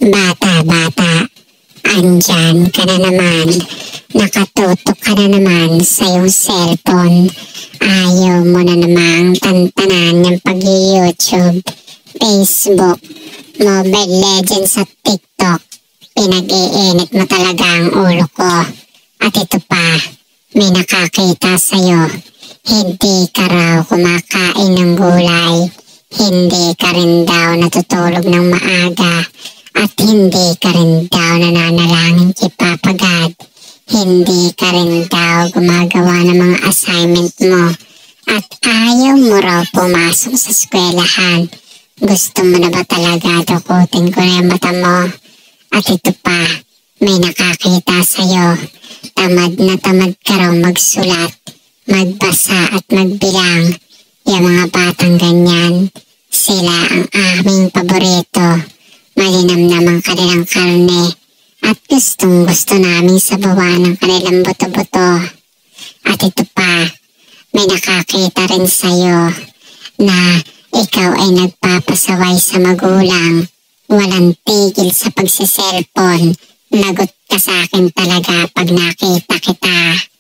Bata, andyan ka na naman. Nakatutok ka na naman sa iyong cellphone. Ayaw mo na namang tantanan yung pag-YouTube, Facebook, Mobile Legends at TikTok. Pinag-iinit mo talaga ang ulo ko. At ito pa, may nakakita sa'yo. Hindi ka raw kumakain ng gulay. Hindi ka rin daw natutulog ng maaga. At hindi ka rin daw nananalangin kay Papa God. Hindi ka rin daw gumagawa ng mga assignment mo. At ayaw mo raw pumasok sa eskwelahan. Gusto mo na ba talaga dukutin ko na yung mata mo? At ito pa, may nakakita sa'yo. Tamad na tamad ka raw magsulat, magbasa at magbilang. Yung mga batang ganyan, sila ang aming paborito. Malinamnam ang kanilang karne at gustong-gusto namin sabawan ng kanilang buto-buto. At ito pa, may nakakita rin sa'yo na ikaw ay nagpapasaway sa magulang. Walang tigil sa pagsiselfon. Lagot ka sa akin talaga pag nakita kita.